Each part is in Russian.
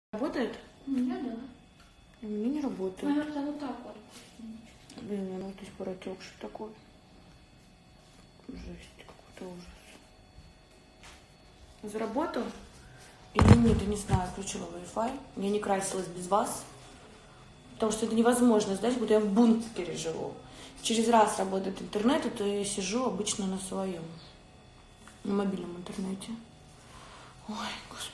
Работает? У меня да. У меня не работает. Наверное, вот так вот. Блин, у меня вот здесь протекший такой. Жесть, какой-то ужас. Заработал? Или нет, я не знаю, включила Wi-Fi. Я не красилась без вас. Потому что это невозможно, знаете, будто я в бункере живу. Через раз работает интернет, и то я сижу обычно на своем. На мобильном интернете. Ой, господи.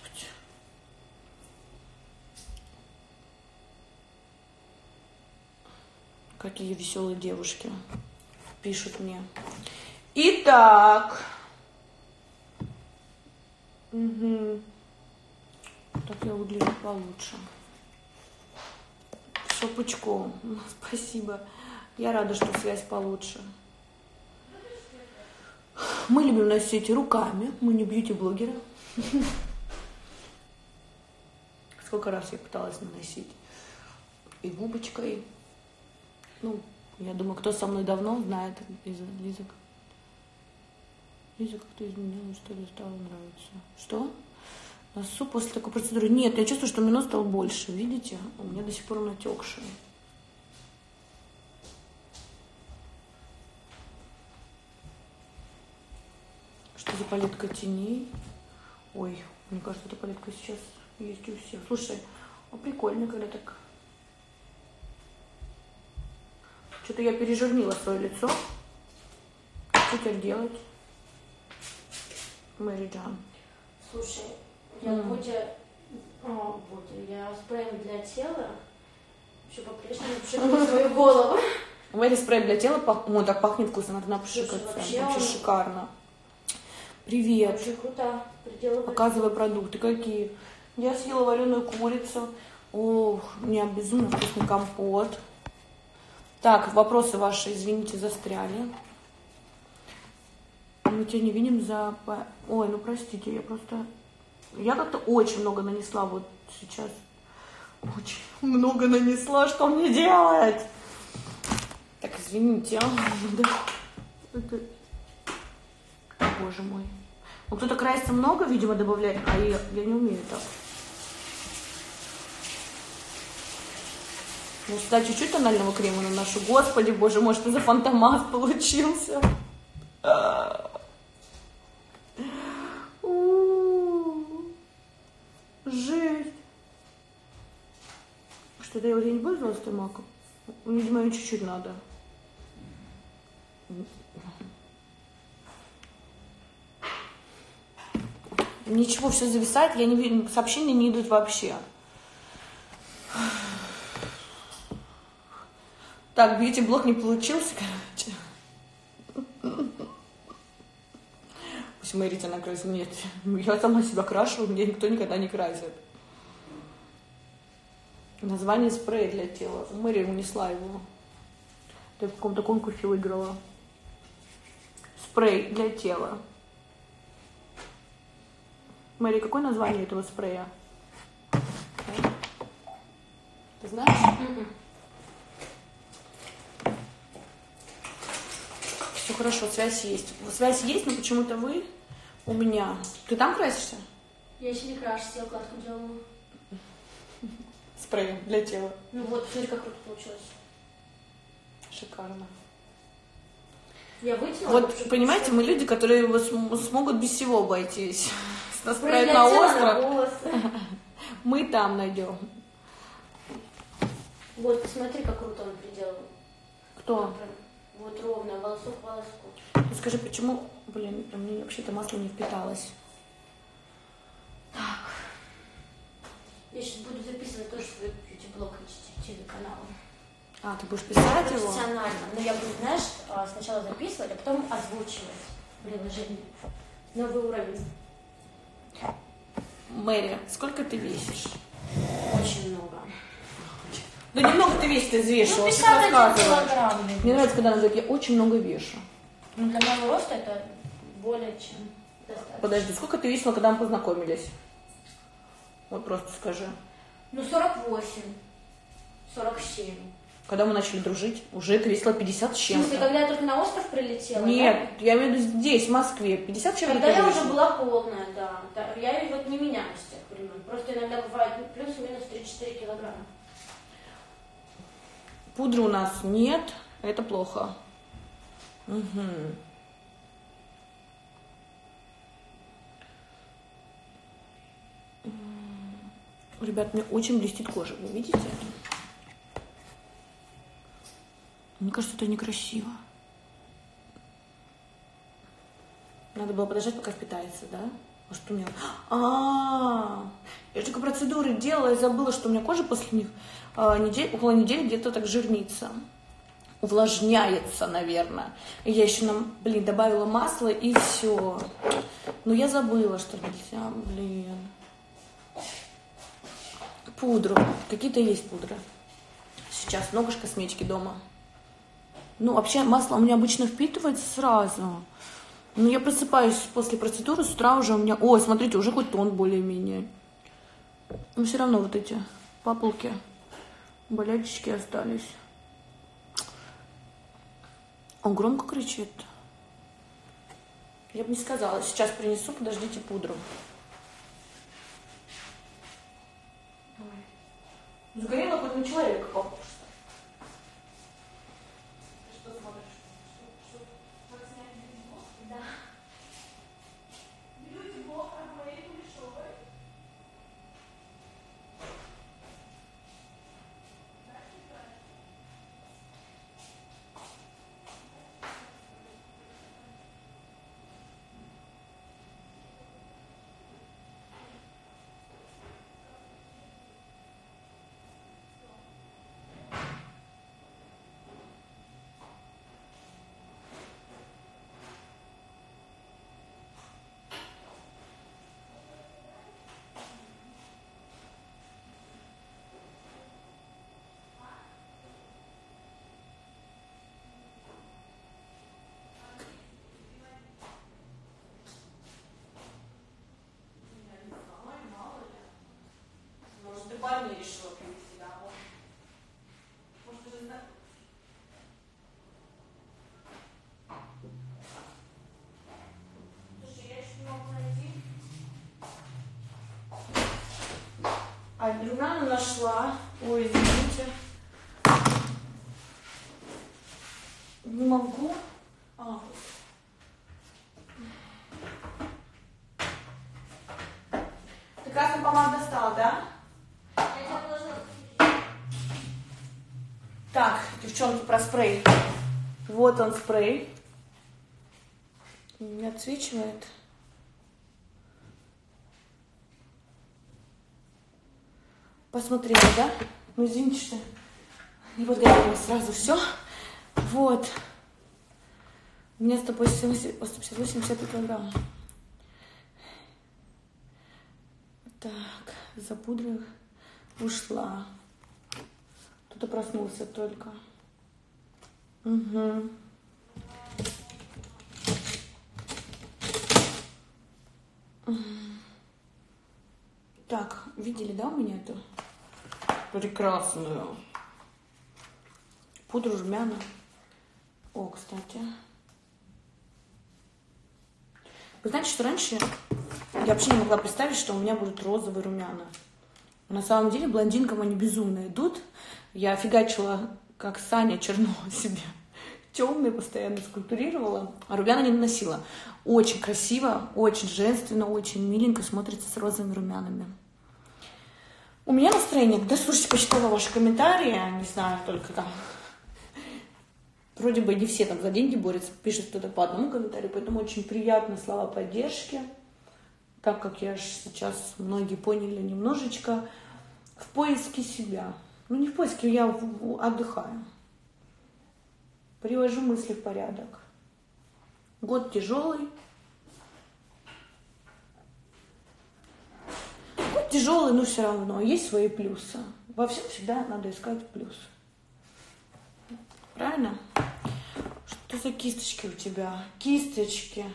Какие веселые девушки пишут мне. Итак. Угу. Так я выгляжу получше. Все пучком. Спасибо. Я рада, что связь получше. Мы любим носить руками. Мы не бьюти-блогеры. Сколько раз я пыталась наносить. И губочкой. Ну, я думаю, кто со мной давно знает. Лиза как-то изменила, что ли, стало нравиться. Что? Носу после такой процедуры. Нет, я чувствую, что минус стал больше. Видите? У меня до сих пор натекшие. Что за палетка теней? Ой, мне кажется, эта палетка сейчас есть у всех. Слушай, а прикольно, когда так. Что-то я пережирнила свое лицо. Что теперь делать? Мэри Джан. Слушай, я я спреем для тела еще по-прежнему пшикаю свою голову. Мэри спрей для тела, так пахнет вкусно, надо напшикаться. Вообще шикарно. Привет. Вообще круто. Показывай продукты. Какие? Я съела вареную курицу. Ох, у меня безумно вкусный компот. Так, вопросы ваши, извините, застряли. Мы тебя не видим за... Ой, ну простите, я как-то очень много нанесла вот сейчас. Очень много нанесла, что мне делать? Так, извините. Это... Боже мой. Ну, кто-то красится много, видимо, добавляет, а я не умею так. Ну, сюда чуть-чуть тонального крема наношу. Господи, боже мой, что за фантомас получился. Жесть. Что-то я уже не пользовалась томаком. Видимо, ее чуть-чуть надо. Ничего, все зависает, я не вижу, сообщения не идут вообще. Так, бьюти-блог не получился, короче. Пусть Мэри тебя накрасит. Нет, я сама себя крашу, мне никто никогда не красит. Название спрея для тела. Мэри унесла его. Ты в каком-то конкурсе выиграла. Спрей для тела. Мэри, какое название этого спрея? Ты знаешь? Все хорошо, связь есть. Связь есть, но почему-то вы у меня. Ты там красишься? Я еще не крашу, я укладку делаю. Спреем для тела. Ну вот, смотри, как круто получилось. Шикарно. Я вытянула. Вот, понимаете, мы люди, которые смогут без всего обойтись. Нас спрей отправят на остров. Мы там найдем. Вот, посмотри, как круто он приделал. Кто? Вот ровно, волосок к волоску. Скажи, почему, блин, мне вообще-то масло не впиталось. Так. Я сейчас буду записывать тоже свой бьюти-блог телеканала. А, ты будешь писать его? Профессионально. Но я буду, знаешь, сначала записывать, а потом озвучивать приложение. Новый уровень. Мэри, сколько ты весишь? Очень много. Да немного ты весишь, ты взвешивала. Ну, 51 килограмм. Мне нравится, когда она говорит, я очень много вешу. Ну, для моего роста это более чем достаточно. Подожди, сколько ты весила, когда мы познакомились? Вот просто скажи. Ну, 48, 47. Когда мы начали дружить, уже ты весила 50 с В чем-то. смысле, когда я только на остров прилетела? Нет, да? я имею в виду здесь, в Москве. 50 с чем-то Когда ты я весила? уже была полная, да. Я вот не меняюсь с тех времен. Просто просто иногда бывает плюс-минус 3-4 килограмма. Пудры у нас нет, это плохо. Угу. Ребят, мне очень блестит кожа, вы видите это? Мне кажется, это некрасиво. Надо было подождать, пока впитается, да? А что у меня? Я же только процедуры делала и забыла, что у меня кожа после них около недели где-то так жирнится. Увлажняется, наверное. И я еще добавила масло и все. Но я забыла, что нельзя, Пудру. Какие-то есть пудры. Сейчас много же косметики дома. Ну, вообще масло у меня обычно впитывается сразу. Но я просыпаюсь после процедуры, с утра уже у меня... Ой, смотрите, уже хоть тон более-менее. Но все равно вот эти папулки, болячечки остались. Он громко кричит. Я бы не сказала. Сейчас принесу, подождите пудру. Загорело хоть на человека похож. Ты что смотришь? Как снять видео? Да. Люди блог от моей Кулешовой. Ты решила привезти домой. Может, ты же знаешь? Слушай, я еще не могу найти. Румяна нашла. Ой, извините. Не могу. Ты красную помаду достала, да? Так, девчонки, про спрей. Вот он спрей. Не отсвечивает. Посмотрела, да? Ну, извините, что не подготовила сразу все. Вот. У меня 158 килограмм. Так, за пудрой ушла. Кто-то проснулся только. Угу. Так, видели, да, у меня эту прекрасную пудру румяна? О, кстати. Вы знаете, что раньше я вообще не могла представить, что у меня будут розовые румяна. На самом деле блондинкам они безумно идут. Я фигачила, как Саня Чернова себе. Темные постоянно скульптурировала, а румяна не наносила. Очень красиво, очень женственно, очень миленько смотрится с розовыми румянами. У меня настроение, да, слушайте, почитала ваши комментарии, не знаю, только там. Вроде бы не все там за деньги борются, пишет кто-то по одному комментарию, поэтому очень приятные слова поддержки. Так как я же сейчас, многие поняли, немножечко в поиске себя. Ну, не в поиске, я отдыхаю. Привожу мысли в порядок. Год тяжелый. Год тяжелый, но все равно есть свои плюсы. Во всем всегда надо искать плюс. Правильно? Что за кисточки у тебя? Кисточки.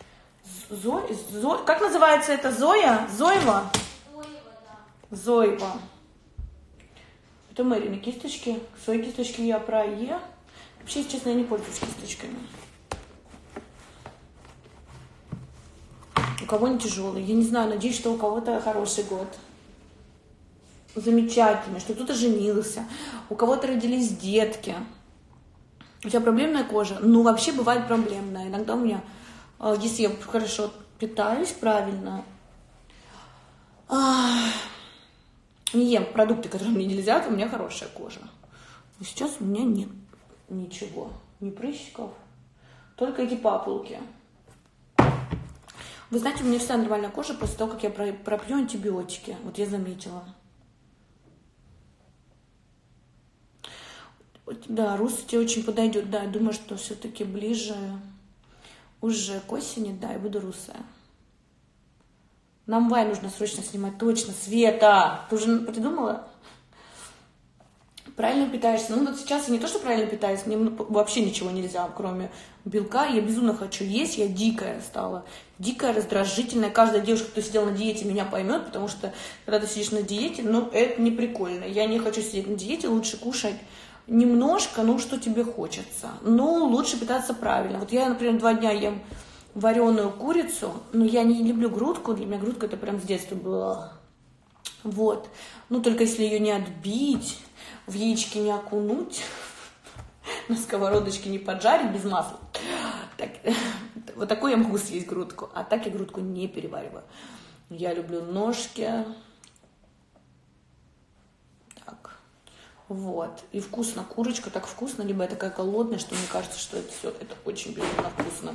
Как называется это? Зоя? Зоева? Зоева, да. Зоева. Это Мэрины кисточки. Свои кисточки я про Е. Вообще, если честно, я не пользуюсь кисточками. У кого не тяжелый. Я не знаю, надеюсь, что у кого-то хороший год. замечательный, что кто-то женился, у кого-то родились детки. У тебя проблемная кожа? Ну, вообще бывает проблемная. Иногда у меня, если я хорошо питаюсь правильно, не ем продукты, которые мне нельзя, то у меня хорошая кожа. Но сейчас у меня нет ничего, ни прыщиков, только эти папулки. Вы знаете, у меня вся нормальная кожа после того, как я пропью антибиотики. Вот я заметила. Да, русый тебе очень подойдет. Да, я думаю, что все-таки ближе уже к осени, да, я буду русая. Нам Вай нужно срочно снимать. Точно, Света! Ты уже придумала? Правильно питаешься? Ну вот сейчас я не то, что правильно питаюсь, мне вообще ничего нельзя, кроме белка. Я безумно хочу есть, я дикая стала. Дикая, раздражительная. Каждая девушка, кто сидел на диете, меня поймет, потому что когда ты сидишь на диете, ну это не прикольно. Я не хочу сидеть на диете, лучше кушать немножко, ну что тебе хочется. Но лучше питаться правильно. Вот я, например, 2 дня ем вареную курицу, но я не люблю грудку, для меня грудка это прям с детства было. Вот. Ну только если ее не отбить, в яички не окунуть, на сковородочке не поджарить без масла. Так, вот такой я могу съесть грудку, а так я грудку не перевариваю. Я люблю ножки. Так, вот. И вкусно, курочка так вкусно, либо я такая голодная, что мне кажется, что это все, это очень безумно вкусно.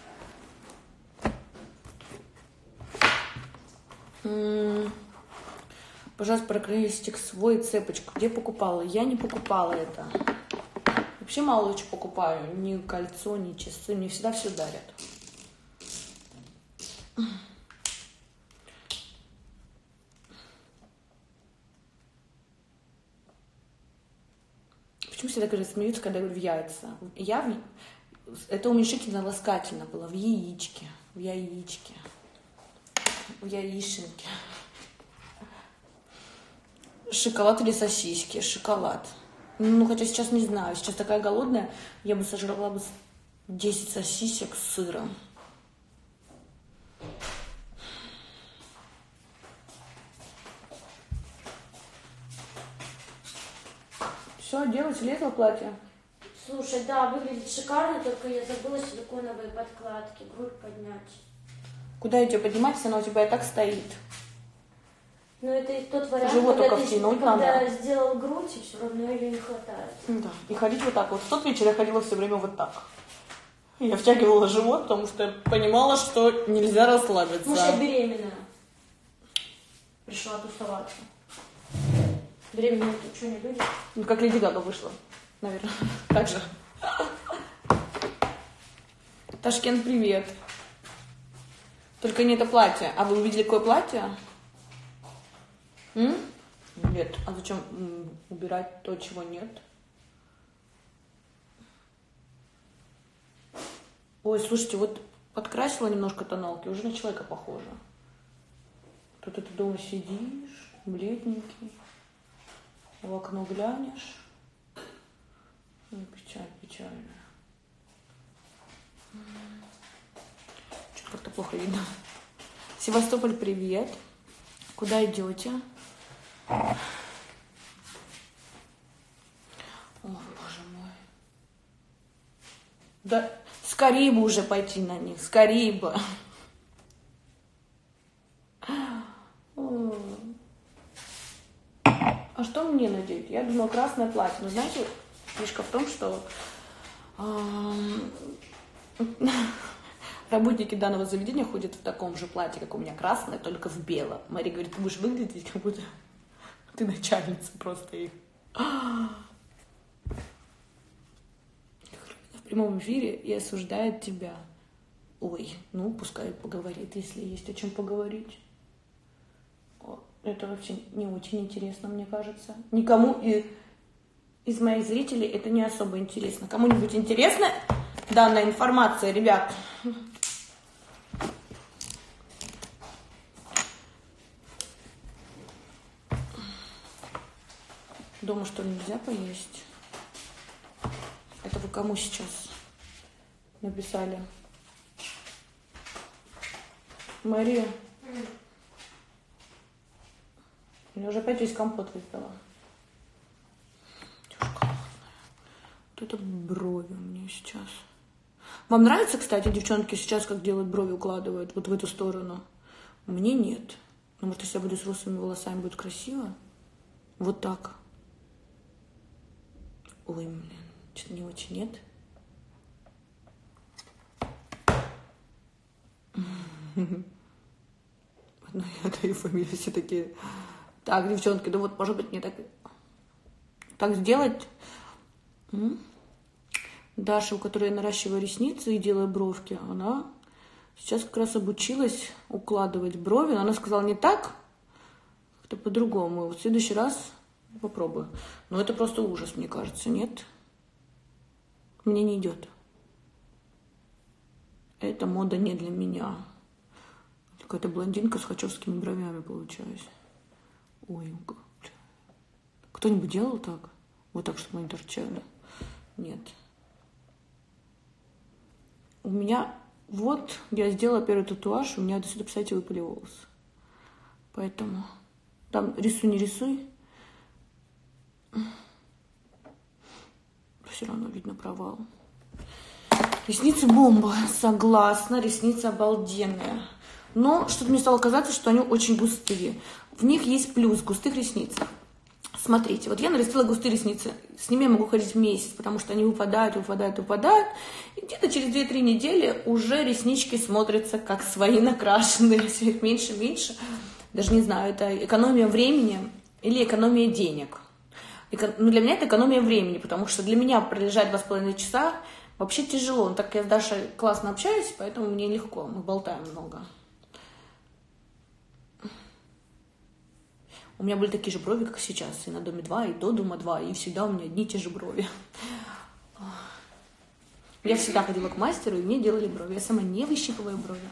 Пожалуйста, прокрестик свой, цепочку. Где покупала? Я не покупала это. Вообще мало чего покупаю. Ни кольцо, ни часы. Мне всегда все дарят. Почему всегда говорят, смеются, когда я говорю в яйца? Это уменьшительно-ласкательно было. В яичке. В яичке. В яишенке. Шоколад или сосиски? Шоколад. Ну, хотя сейчас не знаю. Сейчас такая голодная, я бы сожрала бы 10 сосисек с сыром. Все, делать лето платье. Слушай, да, выглядит шикарно, только я забыла силиконовые подкладки, грудь поднять. Куда ее поднимать, если она у тебя и так стоит? Ну, это тот вариант, живот когда только ты втянуть когда надо. сделал грудь, и все равно ее не хватает. Да, и ходить вот так вот. В тот вечер я ходила все время вот так. Я втягивала живот, потому что я понимала, что нельзя расслабиться. Может, я беременная. Пришла тусоваться. Беременные тут что, не люди? Ну, как Леди Гага вышла, наверное. Так же. Ташкент, привет. Только не это платье. А вы увидели какое платье? Нет. А зачем убирать то, чего нет? Ой, слушайте, вот подкрасила немножко тоналки, уже на человека похоже. Тут ты дома сидишь, бледненький, в окно глянешь. Печаль, печально. Что-то как-то плохо видно. Севастополь, привет. Куда идете? О, боже мой. Да скорее бы уже пойти на них, скорее бы. А что мне надеть? Я думала, красное платье. Но знаете, фишка в том, что работники данного заведения ходят в таком же платье, как у меня, красное, только в белом. Мария говорит, ты будешь выглядеть, как будто ты начальница просто их. В прямом эфире и осуждает тебя. Ой, ну пускай поговорит, если есть о чем поговорить. Это вообще не очень интересно, мне кажется. Никому из моих зрителей это не особо интересно. Кому-нибудь интересна данная информация, ребят? Дома что ли нельзя поесть? Это вы кому сейчас написали? Мария? Я Я уже опять весь компот выпила. Вот это брови у меня сейчас. Вам нравится, кстати, девчонки сейчас, как делают брови, укладывают вот в эту сторону? Мне нет. Но может, если я буду с русыми волосами, будет красиво? Вот так. Ой, блин, что-то не очень, нет? Ну, я даю фамилию, все такие. Так, девчонки, да вот, может быть, мне так сделать. Даша, у которой я наращиваю ресницы и делаю бровки, она сейчас как раз обучилась укладывать брови. Но она сказала не так, как-то по-другому. Вот в следующий раз попробую. Но это просто ужас, мне кажется, нет? Мне не идет. Эта мода не для меня. Какая-то блондинка с хачевскими бровями получаюсь. Ой, кто-нибудь делал так? Вот так, чтобы они торчали? Нет. У меня, вот, я сделала первый татуаж, у меня до сюда, кстати, выпали волосы. Поэтому, там рисуй, не рисуй. Все равно видно провал. Ресницы бомба, согласна, ресницы обалденные. Но что-то мне стало казаться, что они очень густые. В них есть плюс густых ресниц. Смотрите, вот я нарастила густые ресницы. С ними я могу ходить месяц, потому что они выпадают. И где-то через 2-3 недели уже реснички смотрятся как свои накрашенные. Все их меньше. Даже не знаю, это экономия времени или экономия денег. Но для меня это экономия времени, потому что для меня пролежать 2,5 часа вообще тяжело. Но так как я с Дашей классно общаюсь, поэтому мне легко. Мы болтаем много. У меня были такие же брови, как сейчас, и на Доме 2, и до Дома 2, и всегда у меня одни и те же брови. Я всегда ходила к мастеру, и мне делали брови. Я сама не выщипываю брови.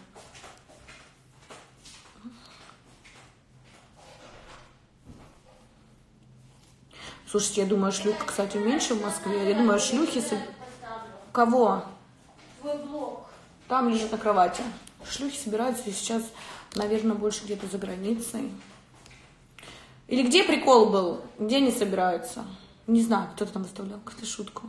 Слушайте, я думаю, шлюх, кстати, меньше в Москве. Я думаю, шлюхи... Кого? Твой блог. Там лежит на кровати. Шлюхи собираются сейчас, наверное, больше где-то за границей. Или где прикол был? Где они собираются? Не знаю, кто-то там выставлял какую-то шутку.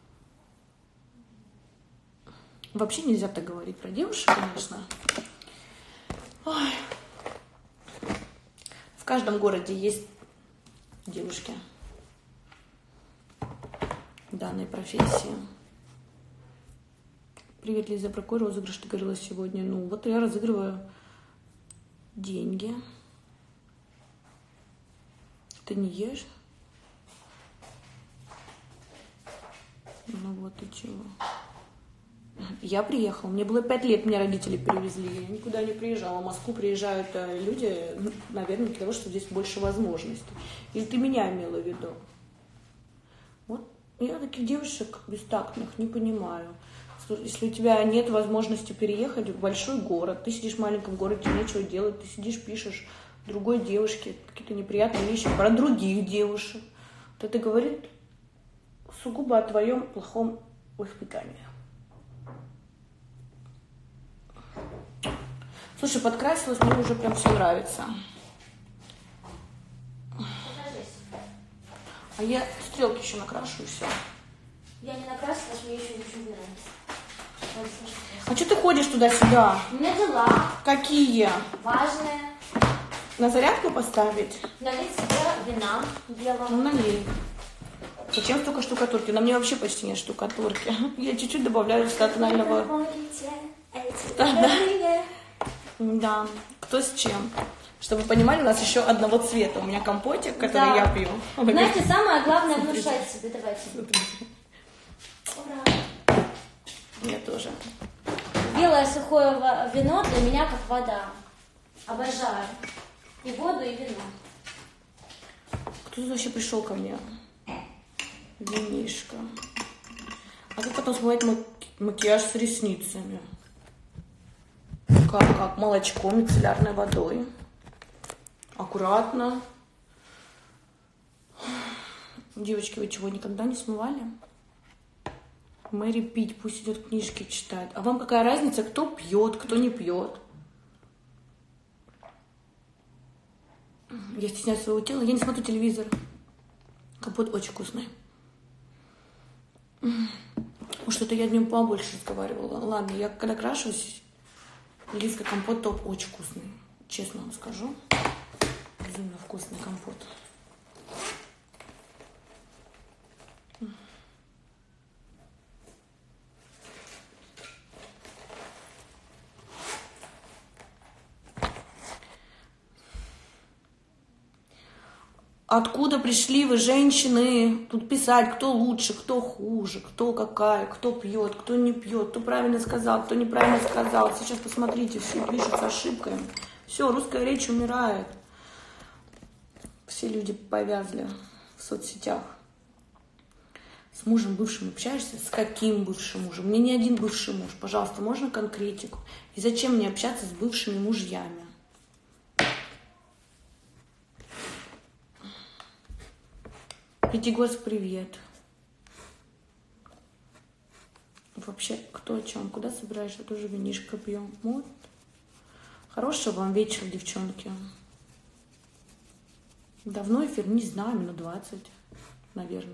Вообще нельзя так говорить про девушек, конечно. Ой. В каждом городе есть девушки данной профессии. Привет, Лиза, про какой розыгрыш ты говорила сегодня? Ну, вот я разыгрываю деньги. Ты не ешь? Ну вот и чего. Я приехала, мне было 5 лет, меня родители перевезли. Я никуда не приезжала. В Москву приезжают люди, наверное, для того, чтобы здесь больше возможностей. Или ты меня имела в виду? Вот я таких девушек бестактных не понимаю. Если у тебя нет возможности переехать в большой город, ты сидишь в маленьком городе, тебе нечего делать, ты сидишь, пишешь другой девушке какие-то неприятные вещи про других девушек, то это говорит сугубо о твоем плохом воспитании. Слушай, подкрасилась, мне уже прям все нравится. А я стрелки еще накрашу и все. Я не накрасилась, мне еще ничего не нравится. А что ты ходишь туда-сюда? У меня дела. Какие? Важные. На зарядку поставить? Налить себе вина белого. Ну, налей. Зачем столько штукатурки? На мне вообще почти нет штукатурки. Я чуть-чуть добавляю сюда тонального. Да, кто с чем. Чтобы вы понимали, у нас еще одного цвета. У меня компотик, который я пью. Знаете, самое главное внушать себе. Давайте. Ура. Я тоже. Белое сухое вино для меня как вода. Обожаю. И воду, и вино. Кто тут вообще пришел ко мне? Винишко. А как потом смывать макияж с ресницами? Как? Молочком, мицеллярной водой. Аккуратно. Девочки, вы чего, никогда не смывали? Мэри пить, пусть идет книжки читает. А вам какая разница, кто пьет, кто не пьет? Я стесняюсь своего тела, я не смотрю телевизор. Компот очень вкусный. Что-то я днем побольше разговаривала. Ладно, я когда крашусь, лиска компот топ очень вкусный. Честно вам скажу. Безумно вкусный компот. Откуда пришли вы, женщины, тут писать, кто лучше, кто хуже, кто какая, кто пьет, кто не пьет, кто правильно сказал, кто неправильно сказал. Сейчас посмотрите, все пишут с ошибками. Все, русская речь умирает. Все люди повязли в соцсетях. С мужем бывшим общаешься? С каким бывшим мужем? Мне не один бывший муж. Пожалуйста, можно конкретику? И зачем мне общаться с бывшими мужьями? Пятигорск, привет. Вообще, кто о чем? Куда собираешься? Тоже винишко пьем. Вот. Хорошего вам вечера, девчонки. Давно эфир? Не знаю, минут 20, наверное.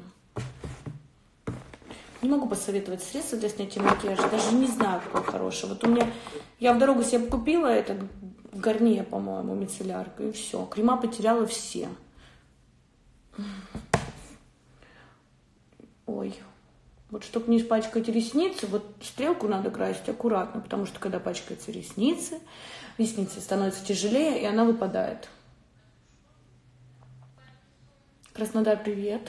Не могу посоветовать средства для снятия макияжа. Даже не знаю, какое хорошее. Вот у меня... Я в дорогу себе купила этот Гарнье, по-моему, мицеллярку. И все. Крема потеряла все. Ой, вот чтобы не испачкать ресницы, вот стрелку надо красить аккуратно, потому что когда пачкаются ресницы становятся тяжелее, и она выпадает. Краснодар, привет.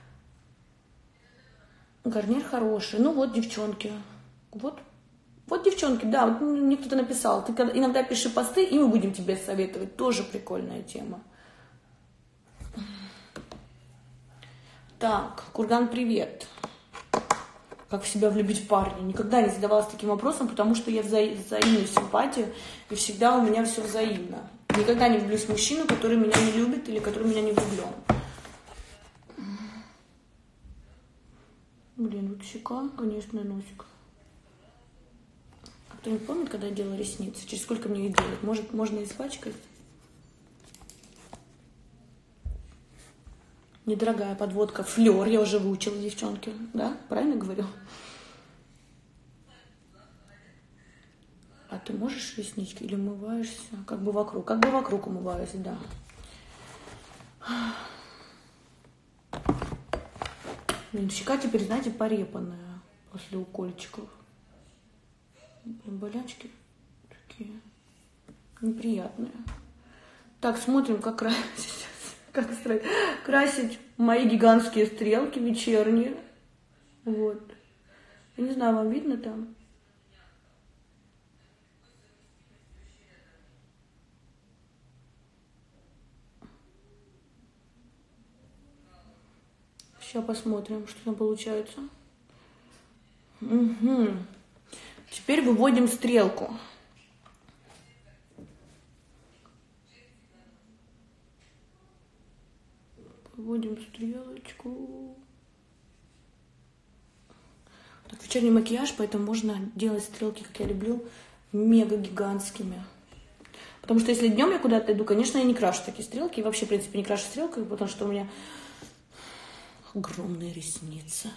Гарнир хороший. Ну вот, девчонки. Вот девчонки, да, вот мне кто-то написал. Ты иногда пиши посты, и мы будем тебе советовать. Тоже прикольная тема. Так, Курган, привет. Как в себя влюбить парня? Никогда не задавалась таким вопросом, потому что я взаимную симпатию, и всегда у меня все взаимно. Никогда не влюблюсь в мужчину, который меня не любит или который меня не влюблен. Блин, вот щека, конечно, носик. А кто-нибудь помнит, когда я делала ресницы? Через сколько мне их делать? Может, можно испачкать? Недорогая подводка. Флёр я уже выучила, девчонки. Да? Правильно говорю? А ты можешь реснички или умываешься? Как бы вокруг умываюсь, да. Блин, щека теперь, знаете, порепанная после укольчиков. Блин, болячки такие неприятные. Так, смотрим, как красить. Красить мои гигантские стрелки вечерние. Вот. Я не знаю, вам видно там? Сейчас посмотрим, что там получается. Угу. Теперь выводим стрелку. Выводим стрелочку. Так, вечерний макияж, поэтому можно делать стрелки, как я люблю, мега гигантскими. Потому что если днем я куда-то иду, конечно, я не крашу такие стрелки. И вообще, в принципе, не крашу стрелкой, потому что у меня огромные ресницы.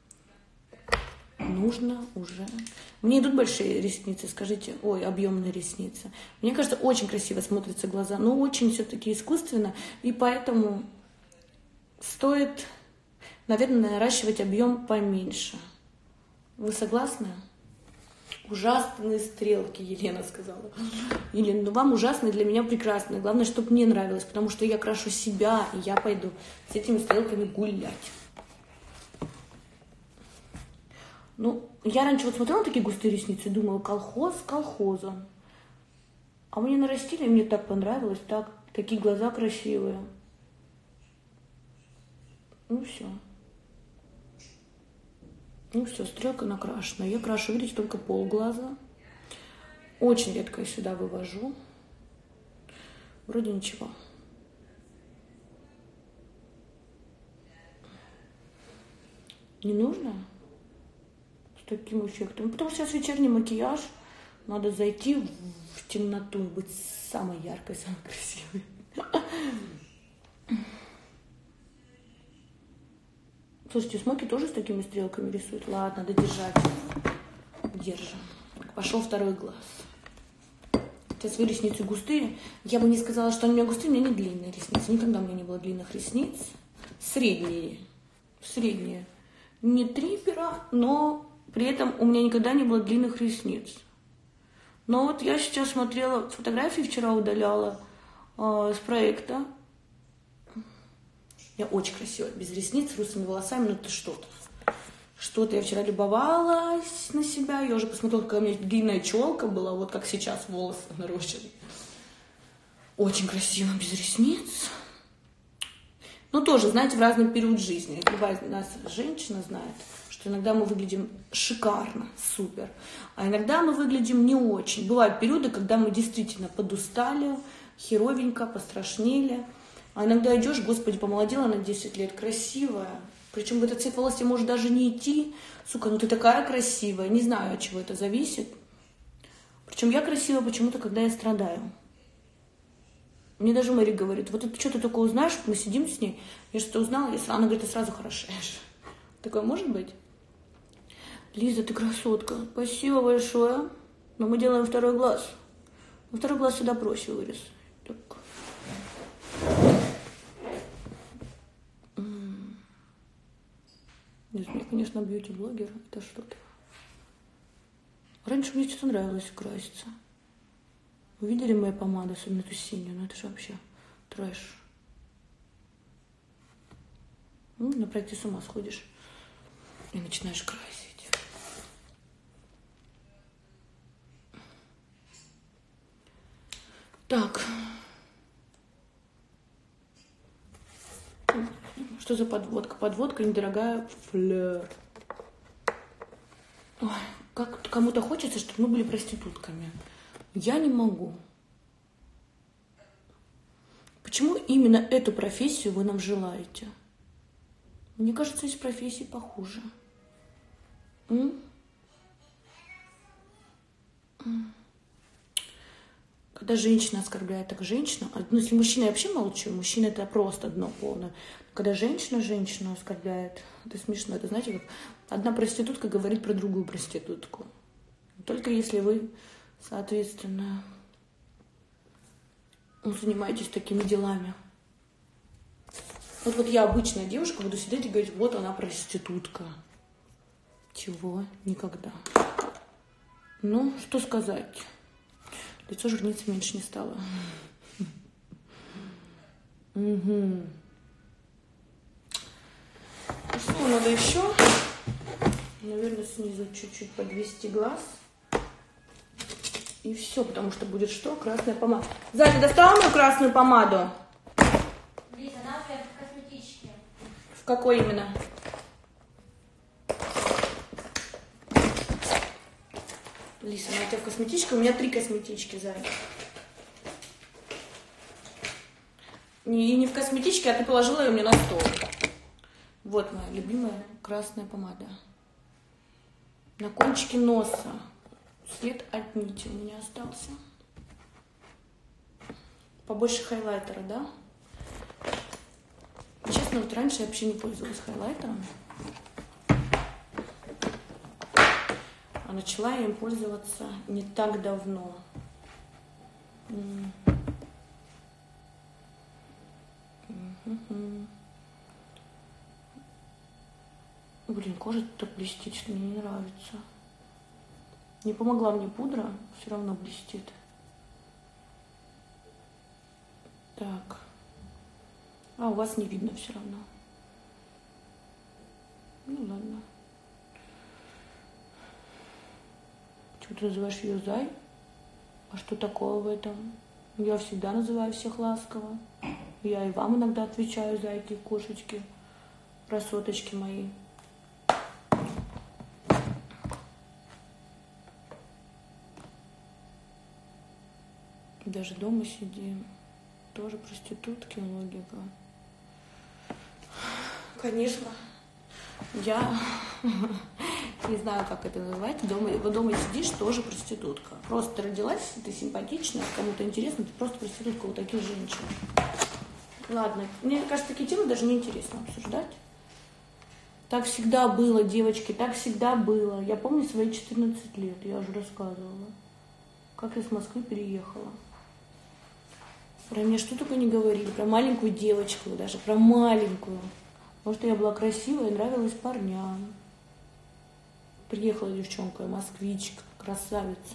Нужно уже... Мне идут большие ресницы, скажите, ой, объемные ресницы. Мне кажется, очень красиво смотрятся глаза, но очень все-таки искусственно, и поэтому стоит, наверное, наращивать объем поменьше. Вы согласны? Ужасные стрелки, Елена сказала. Елена, ну вам ужасные, для меня прекрасные. Главное, чтобы мне нравилось, потому что я крашу себя, и я пойду с этими стрелками гулять. Ну, я раньше вот смотрела на такие густые ресницы и думала, колхоз с колхозом. А мне нарастили, и мне так понравилось, такие глаза красивые. Ну все. Ну все, стрелка накрашена. Я крашу, видите, только полглаза. Очень редко я сюда вывожу. Вроде ничего. Не нужно? С таким эффектом. Потому что сейчас вечерний макияж. Надо зайти в темноту и быть самой яркой, самой красивой. Слушайте, Смоки тоже с такими стрелками рисует. Ладно, надо держать. Держим. Пошел второй глаз. Сейчас свои ресницы густые. Я бы не сказала, что они у меня густые, у меня не длинные ресницы. Никогда у меня не было длинных ресниц. Средние. Средние. Не 3 пера, но при этом у меня никогда не было длинных ресниц. Но вот я сейчас смотрела фотографии, вчера удаляла с проекта. Я очень красивая, без ресниц, с русыми волосами, ну это что-то. Что-то я вчера любовалась на себя, я уже посмотрела, какая у меня длинная челка была, вот как сейчас волосы нарощены. Очень красиво, без ресниц. Ну тоже, знаете, в разный период жизни. Любая из нас женщина знает, что иногда мы выглядим шикарно, супер, а иногда мы выглядим не очень. Бывают периоды, когда мы действительно подустали, херовенько, пострашнели. А иногда идешь, господи, помолодела на 10 лет, красивая. Причем в этот цвет волос тебе может даже не идти. Сука, ну ты такая красивая. Не знаю, от чего это зависит. Причем я красивая почему-то, когда я страдаю. Мне даже Мэри говорит, вот это что ты такое узнаешь, мы сидим с ней, я что-то узнала, она говорит, ты сразу хорошеешь. Такое может быть? Лиза, ты красотка. Спасибо большое. Но мы делаем второй глаз. Но второй глаз всегда проще вырез. Так. Нет, мне, конечно, бьюти-блогер, это что-то. Раньше мне что-то нравилось краситься. Вы видели мою помаду, особенно эту синюю? Ну это же вообще трэш. Ну, на проекте с ума сходишь и начинаешь красить. Так. Что за подводка? Подводка недорогая, флёр. Ой, как кому-то хочется, чтобы мы были проститутками. Я не могу. Почему именно эту профессию вы нам желаете? Мне кажется, есть профессии похуже. Когда женщина оскорбляет так женщину, ну, если мужчина, я вообще молчу, мужчина это просто дно полное. Когда женщина женщину оскорбляет, это смешно, это знаете, как одна проститутка говорит про другую проститутку. Только если вы, соответственно, занимаетесь такими делами. Вот я обычная девушка, буду сидеть и говорить, вот она проститутка. Чего? Никогда. Ну, что сказать? Лицо жирницы меньше не стало. Угу. Что надо еще? Наверное, снизу чуть-чуть подвести глаз. И все, потому что будет что? Красная помада. Зай, ты достала мою красную помаду? Лиза, она у тебя в косметичке. В какой именно? Лиса, она у тебя в косметичке? У меня 3 косметички, Зай. Не в косметичке, а ты положила ее мне на стол. Вот моя любимая красная помада. На кончике носа. След от нити у меня остался. Побольше хайлайтера, да? Честно, вот раньше я вообще не пользовалась хайлайтером. А начала я им пользоваться не так давно. Блин, кожа так блестит, что мне не нравится. Не помогла мне пудра, все равно блестит. Так. А у вас не видно все равно. Ну ладно. Почему ты называешь ее Зай? А что такого в этом? Я всегда называю всех ласково. Я и вам иногда отвечаю, зайки, кошечки, красоточки мои. Даже дома сидим. Тоже проститутки, логика. Конечно. Я не знаю, как это называть. Дома сидишь, тоже проститутка. Просто родилась, ты симпатичная, кому-то интересно, ты просто проститутка у таких женщин. Ладно, мне кажется, такие темы даже не интересно обсуждать. Так всегда было, девочки, так всегда было. Я помню свои 14 лет, я уже рассказывала, как я с Москвы переехала. Про меня что только не говорили, про маленькую девочку, даже про маленькую. Потому что я была красивая и нравилась парням. Приехала девчонка, москвичка, красавица.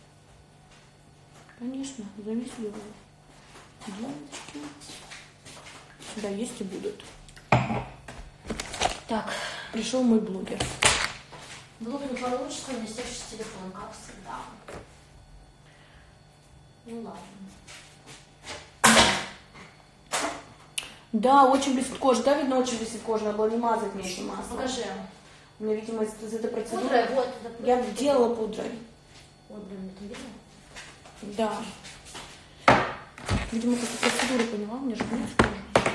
Конечно, завистливая. Девочки. Да, есть и будут. Так, пришел мой блогер. Блог не получится, у меня севший телефон, как всегда. Ну ладно. Да, очень блестит кожа. Да, видно, очень блестит кожа. Надо было не мазать мне этим маслом. Покажи. У меня, видимо, из этой процедуры... Пудрой, вот. Я делала пудрой. Пудрой, мне там видно? Да. Видимо, после процедуры, поняла, у меня же блестит кожа.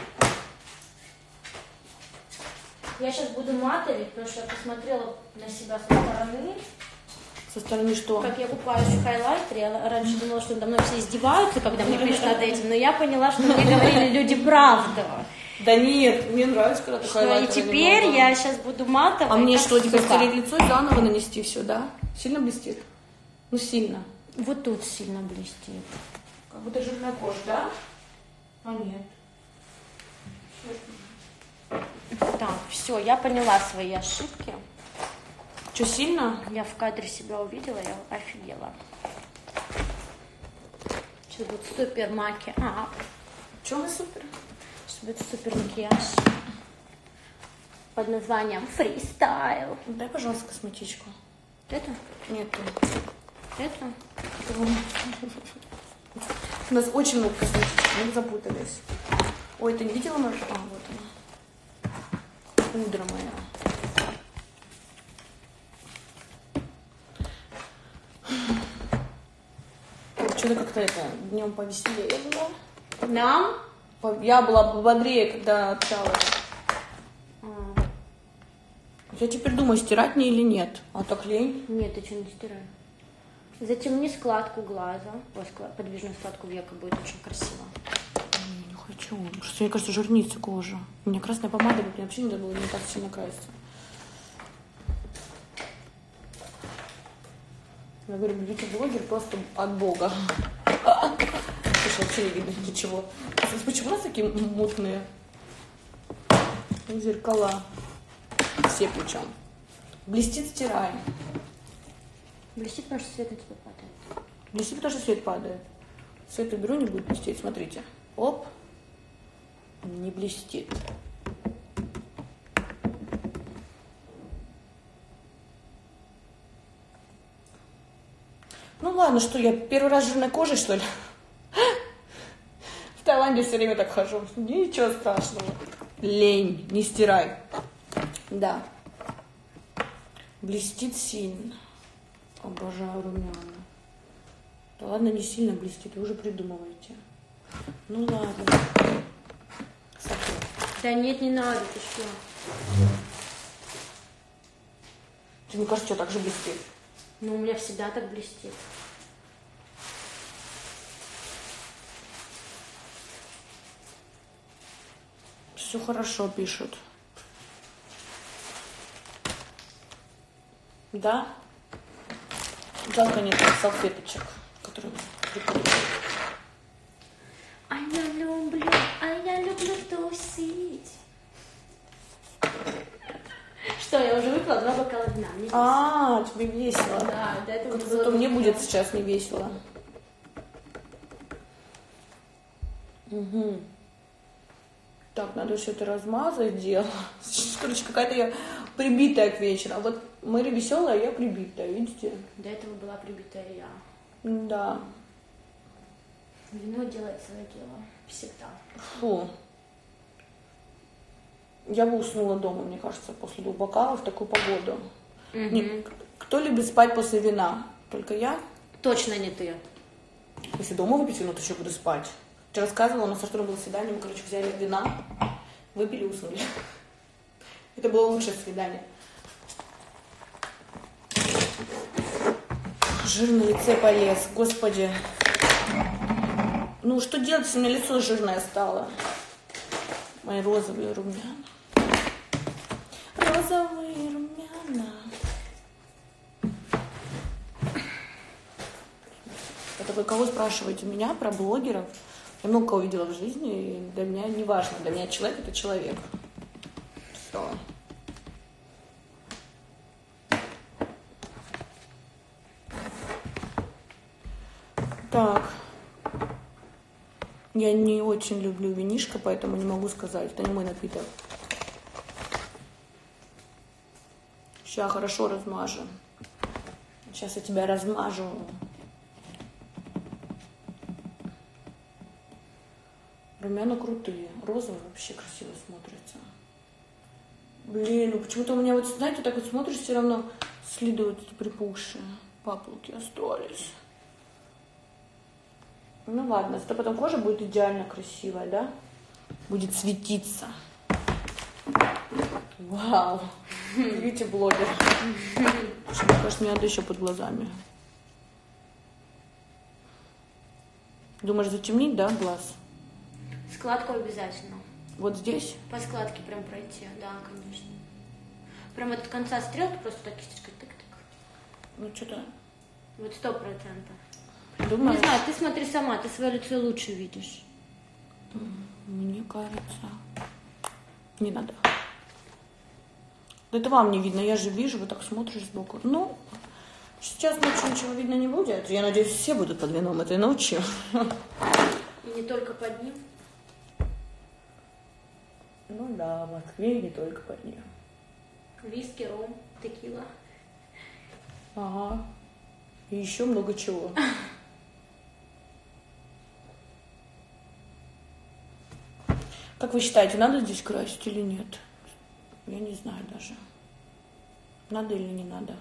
Я сейчас буду матовить, потому что я посмотрела на себя со стороны. Со стороны что? Как я купаюсь в хайлайтере. Я раньше думала, что надо мной все издеваются, когда мне пишут над этим, но я поняла, что мне говорили люди правду. Да нет, мне нравится, когда ты хайлайтер. И теперь я сейчас буду матовать. А мне что, теперь стереть лицо и заново нанести все, да? Сильно блестит? Ну, сильно. Вот тут сильно блестит. Как будто жирная кожа, да? А нет. Так, все, я поняла свои ошибки. Что, сильно? Я в кадре себя увидела, я офигела. Сейчас будет супер макияж. Что мы супер? Сейчас будет супер макияж. Под названием фристайл. Дай, пожалуйста, косметичку. Это? Нет. Это? У нас очень много косметичек, мы запутались. Ой, ты не видела мою? А, вот она. Пудра моя. Что-то как-то это, днем повеселее было. Нам? Я была бодрее, когда общалась. Я теперь думаю, стирать мне или нет. А так лень. Нет, ты что, не стирай. Затемни складку глаза. Ой, подвижную складку века, будет очень красиво. Не хочу. Потому что, мне кажется, жирнится кожа. У меня красная помада, мне вообще не надо было не так сильно краситься. Я говорю, бьюти-блогер просто от бога. Слушай, вообще не видно ничего. Почему у нас такие мутные зеркала? Все причем. Блестит, стираем. Блестит, потому что свет на тебя падает. Блестит, потому что свет падает. Свет уберу, не будет блестеть. Смотрите. Оп. Не блестит. Ну ладно, что я первый раз с жирной кожей, что ли? В Таиланде все время так хожу. Ничего страшного. Лень, не стирай. Да. Блестит сильно. Обожаю румяна. Да ладно, не сильно блестит, вы уже придумываете. Ну ладно. Совсем. Да нет, не надо, ты что? Мне кажется, что так же блестит. Ну, у меня всегда так блестит. Все хорошо пишут. Да? Жалко нет салфеточек, которые прикольные. А я люблю тусить. Что, я уже выпила 2 бокала вина. А, тебе весело. Да, до этого было. Зато мне будет сейчас не весело. Угу. Так, надо все это размазать дело. Короче, какая-то я прибитая к вечеру. А вот Мэри веселая, а я прибитая, видите? До этого была прибитая я. Да. Вино делает свое дело. Всегда. Фу. Я бы уснула дома, мне кажется, после 2 бокалов в такую погоду. Не, кто любит спать после вина? Только я? Точно не ты. Если дома выпить вино, то еще буду спать. Я рассказывала, у нас со Артуром было свидание, мы, короче, взяли вина, выпили и уснули. Это было лучшее свидание. Жир на лице полез, господи. Ну, что делать, если у меня лицо жирное стало? Мои розовые румяна. розовые румяна. Это вы кого спрашиваете? Меня про блогеров? Я много кого видела в жизни, и для меня не важно. Для меня человек — это человек. Все. Так. Я не очень люблю винишко, поэтому не могу сказать. Это не мой напиток. Сейчас хорошо размажу. Сейчас я тебя размажу. Румяна крутые. Розовый вообще красиво смотрится. Блин, ну почему-то у меня вот, знаете, так вот смотришь, все равно следы вот эти припухшие. Папулки остались. Ну ладно, зато потом кожа будет идеально красивая, да? Будет светиться. Вау. Видите, блогер. Мне кажется, мне надо еще под глазами. Думаешь, затемнить, да, глаз? Складку обязательно. Вот здесь? По складке прям пройти, да, конечно. Прям от конца стрелки просто так кисточкой тык-тык. Ну что-то... Вот 100%. Думаешь? Не знаю, ты смотри сама, ты свое лицо лучше видишь. Мне кажется... Не надо. Да это вам не видно, я же вижу, вы так смотришь сбоку. Ну, сейчас ночью ничего видно не будет. Я надеюсь, все будут под вином этой ночью. И не только под ним. Ну да, в Москве и не только под ним. Виски, ром, текила. Ага. И еще много чего. Как вы считаете, надо здесь красить или нет? Я не знаю даже. Надо или не надо.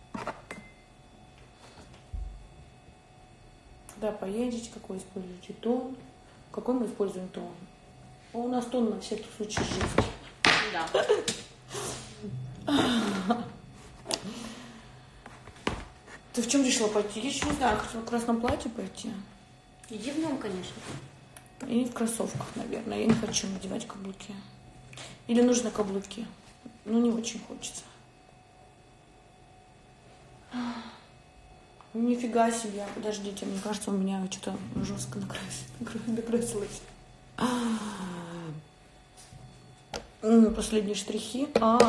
Когда поедете, какой используете тон? Какой мы используем тон? У нас тон на всякий случай жизни. Да. Ты в чем решила пойти? Я еще не знаю, хотела в красном платье пойти. Иди в нем, конечно. И в кроссовках, наверное. Я не хочу надевать каблуки. Или нужны каблуки? Ну, не очень хочется. Нифига себе. Подождите, мне кажется, у меня что-то жестко накрасилось. Последние штрихи.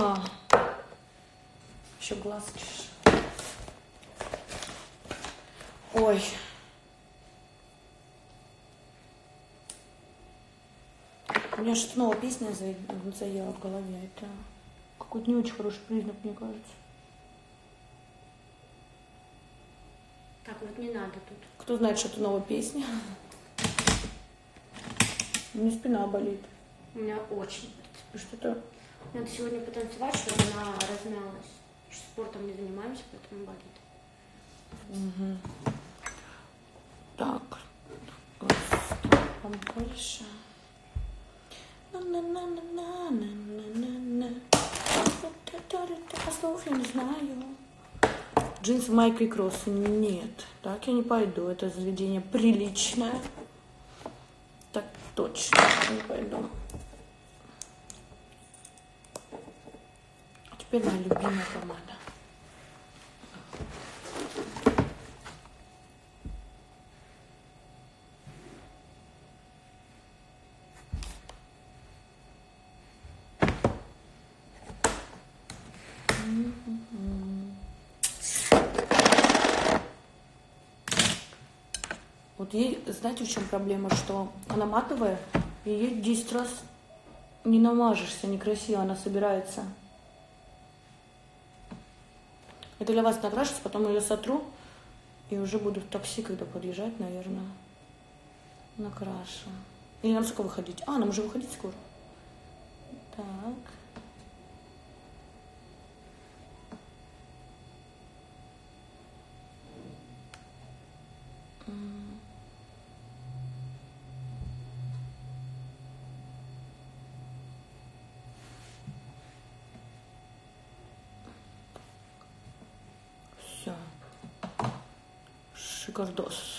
Еще глазки. Ой. У меня что-то новая песня заела в голове. Это какой-то не очень хороший признак, мне кажется. Так, вот не надо тут. Кто знает, что это новая песня? У меня спина болит. У меня очень. Что-то... Надо сегодня потанцевать, чтобы она размялась. Спортом не занимаемся, поэтому болит. Угу. Так. Побольше. Слов я не знаю. Джинсы, майка и кроссы. Нет. Так я не пойду. Это заведение приличное. Так точно не пойду. А теперь моя любимая помада. Вот ей, знаете, в чем проблема, что она матовая, и ей 10 раз не намажешься, некрасиво она собирается. Это для вас накрашивается, потом ее сотру, и уже буду в такси, когда подъезжать, наверное, накрашу. Или нам сколько выходить? Нам уже выходить скоро. Так. Все. Шикардос.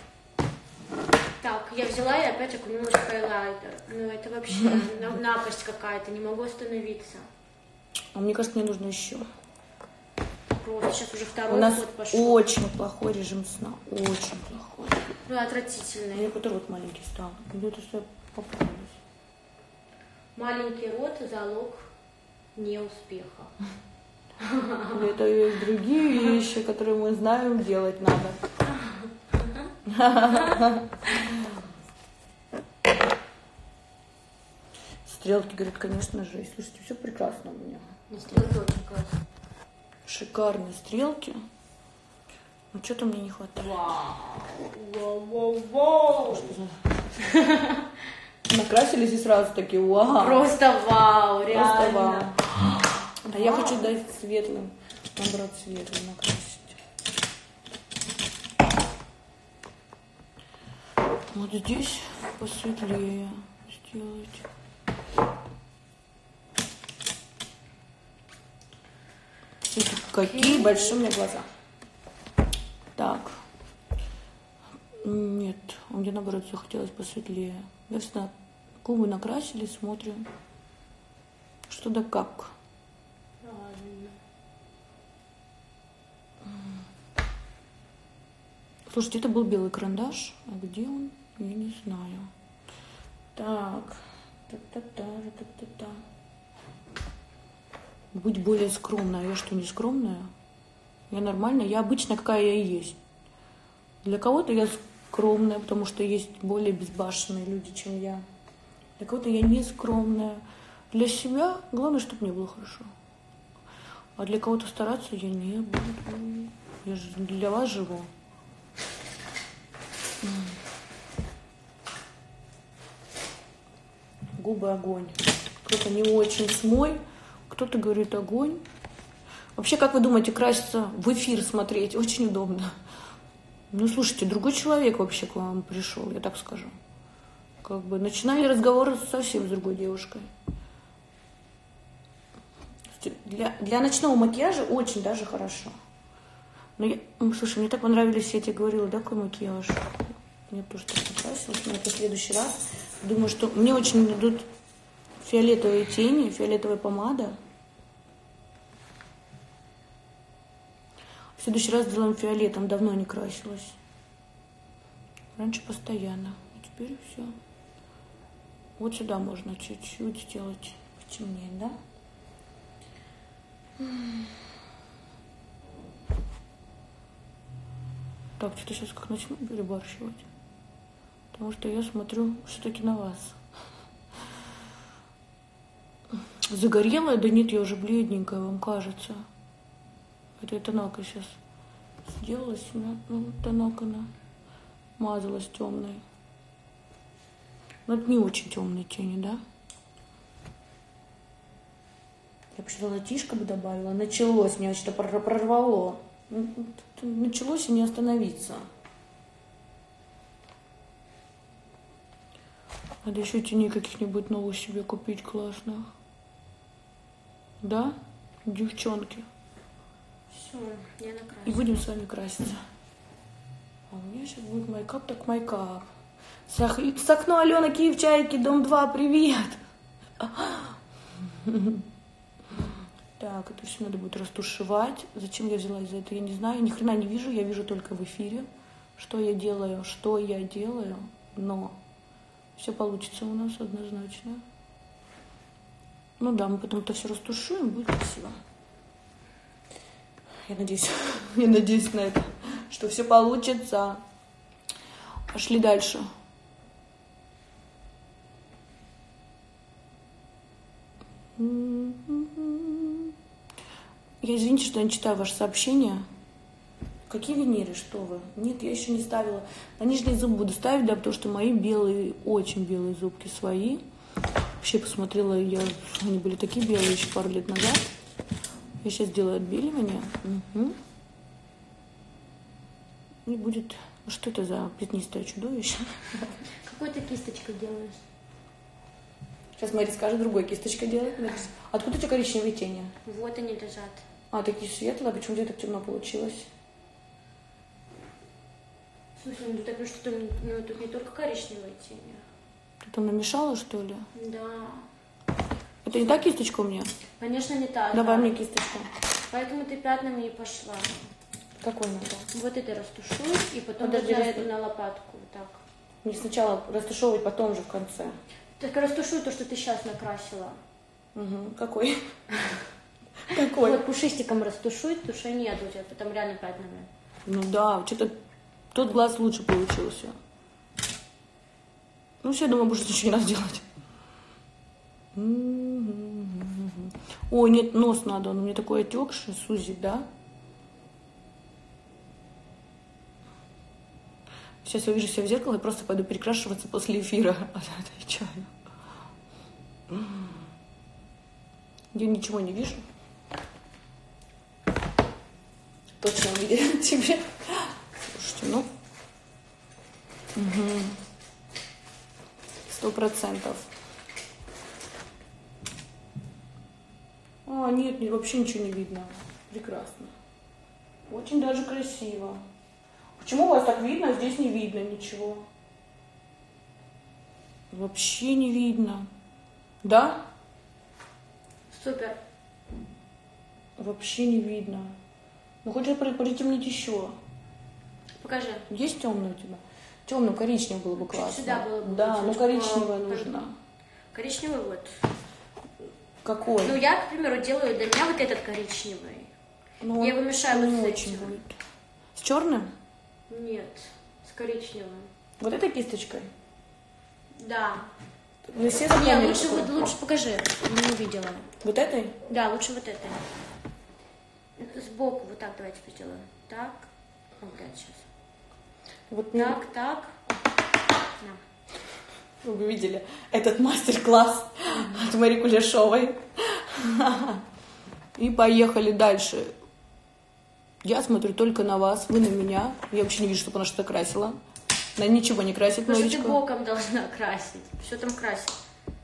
Так, я взяла и опять окунулась в хайлайтер. Ну это вообще напасть какая-то, не могу остановиться. А мне кажется, мне нужно еще. Просто сейчас уже У второй нас год пошел. очень плохой режим сна. Очень плохой. Ну, отвратительный. Мне какой-то рот маленький стал. Где-то что я поправилась. Маленький рот – залог неуспеха. Это есть другие вещи, которые мы знаем, делать надо. Стрелки, говорят, конечно же. Слушайте, все прекрасно у меня. Стрелки очень классные. Шикарные стрелки. Но что-то мне не хватает. Вау. Накрасились и сразу такие, вау. Просто вау, реально. Просто вау. А я хочу дать светлым, наоборот, светлым накрасить. Вот здесь посветлее сделать. Смотрите, какие большие у меня глаза. Так. Нет, мне наоборот захотелось посветлее. Я всегда губы накрасили, смотрим, что да как. Правильно. Слушайте, это был белый карандаш, а где он? Я не знаю. Так. Та-та-та. Быть более скромной. А я что, не скромная? Я нормальная. Я обычная, какая я и есть. Для кого-то я скромная, потому что есть более безбашенные люди, чем я. Для кого-то я не скромная. Для себя главное, чтобы мне было хорошо. А для кого-то стараться я не буду. Я же для вас живу. Губы огонь. Кто-то не очень смой, кто-то говорит огонь. Вообще, как вы думаете, краситься в эфир смотреть очень удобно. Ну, слушайте, другой человек вообще к вам пришел, я так скажу. Как бы начинали разговор совсем с другой девушкой. Для ночного макияжа очень даже хорошо. Но слушай, мне так понравились, я тебе говорила, да, какой макияж? Я тоже так накрасилась, но это в следующий раз. Думаю, что мне очень идут фиолетовые тени, фиолетовая помада. В следующий раз сделаем фиолетом, давно не красилась. Раньше постоянно, а теперь все. Вот сюда можно чуть-чуть сделать потемнее, да? Так, что-то сейчас как начну перебарщивать. Потому что я смотрю все-таки на вас. Загорелая? Да нет, я уже бледненькая, вам кажется. Это я тоналкой сейчас сделалась. Ну, тоналка она мазалась темной. Но это не очень темные тени, да? Я бы золотишко бы добавила. Началось, меня что-то прорвало. Началось и не остановиться. Надо еще теней каких-нибудь новых себе купить классных. Да, девчонки? Все, я накрасила. И будем с вами краситься. А у меня сейчас будет майкап, так майкап. С окна Алена Киев-Чайки, дом 2, привет! Так, это все надо будет растушевать. Зачем я взялась за это, я не знаю. Ни хрена не вижу, я вижу только в эфире, что я делаю, но все получится у нас однозначно. Ну да, мы потом это все растушуем, будет красиво. Я надеюсь на это, что все получится. Пошли дальше. Я извините, что я не читаю ваши сообщения. Какие виниры, что вы? Нет, я еще не ставила. На нижний зуб буду ставить, да, потому что мои белые, очень белые зубки свои. Вообще посмотрела, они были такие белые еще пару лет назад. Я сейчас делаю отбеливание. Угу. И будет... Что это за пятнистое чудовище? Какой ты кисточкой делаешь? Сейчас Мари скажет, другой кисточкой делает. Откуда у тебя коричневые тени? Вот они лежат. А, такие светлые. Почему у тебя так темно получилось? Слушай, ну так что тут не только коричневые тени. Ты там намешала, что ли? Да. Это не та кисточка у меня? Конечно, не та. Давай да. мне кисточку. Поэтому ты пятнами и пошла. Какой надо? Вот это растушуй, и потом Подожди, должна эту на лопатку. Вот так. Мне сначала растушевывать, потом же в конце. Так растушуй то, что ты сейчас накрасила. Угу. Какой? Какой? Вот пушистиком растушуй, туши нет у тебя, потом реально пятнами. Ну да, что-то тот глаз лучше получился. Ну все, думаю, больше ничего не надо делать. Ой, нет, нос надо, он у меня такой отекший, сузить, да? Сейчас я увижу себя в зеркало и просто пойду перекрашиваться после эфира. Отвечаю. Я ничего не вижу. Точно увидела тебе. Слушайте, ну. 100%. А, нет, вообще ничего не видно. Прекрасно. Очень даже красиво. Почему у вас так видно, а здесь не видно ничего? Вообще не видно. Да? Супер. Вообще не видно. Ну, хочешь притемнить еще? Покажи. Есть темный у тебя? Темным коричневым было бы классно. Сюда было бы. Да, но чуть коричневое нужно. Коричневый вот. Какой? Ну, я, к примеру, делаю для меня вот этот коричневый. Ну, я его мешаю не вот с очень этим. будет. С черным? Нет, с коричневым. Вот этой кисточкой? Да. Вы все Не, запомнили лучше, такое? вот, лучше покажи, не увидела. Вот этой? Да, лучше вот этой. Сбоку вот так давайте сделаем. Так, опять сейчас. Вот Так. На. Вы видели этот мастер-класс от Марии Кулешовой. И поехали дальше. Я смотрю только на вас, вы на меня. Я вообще не вижу, чтобы она что-то красила. Она ничего не красит, Потому что Маричка. ты боком должна красить. Все там красить.